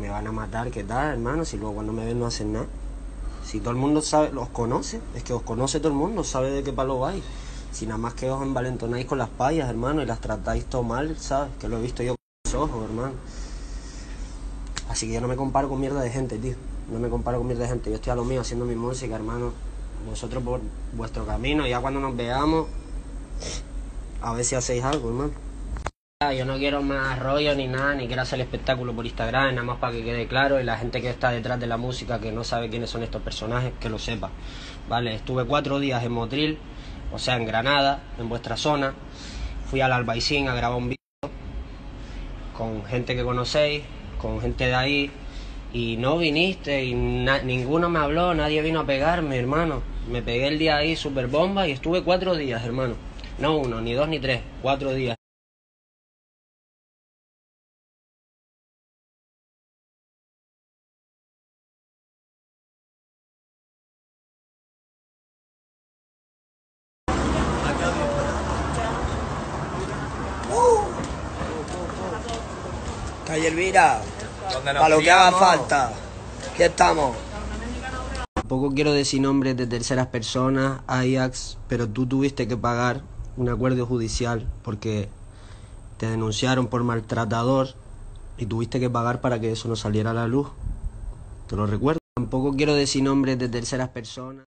me van a matar, ¿qué tal, hermano? Si luego cuando me ven no hacen nada. Si todo el mundo sabe, los conoce, es que os conoce todo el mundo, sabe de qué palo vais. Si nada más que os envalentonáis con las payas, hermano, y las tratáis todo mal, ¿sabes? Que lo he visto yo con los ojos, hermano. Así que yo no me comparo con mierda de gente, tío. No me comparo con mierda de gente. Yo estoy a lo mío haciendo mi música, hermano. Vosotros por vuestro camino, ya cuando nos veamos, a ver si hacéis algo, hermano. Yo no quiero más rollo ni nada, ni quiero hacer el espectáculo por Instagram, nada más para que quede claro, y la gente que está detrás de la música, que no sabe quiénes son estos personajes, que lo sepa. Vale, estuve 4 días en Motril, o sea, en Granada, en vuestra zona. Fui al Albaicín a grabar un vídeo con gente que conocéis, con gente de ahí, y no viniste, y ninguno me habló, nadie vino a pegarme, hermano. Me pegué el día ahí, super bomba, y estuve 4 días, hermano. No 1, ni 2, ni 3, 4 días. Calle Elvira, para lo que haga falta, aquí estamos. Tampoco quiero decir nombres de terceras personas, Ajax, pero tú tuviste que pagar un acuerdo judicial porque te denunciaron por maltratador y tuviste que pagar para que eso no saliera a la luz. ¿Te lo recuerdo? Tampoco quiero decir nombres de terceras personas.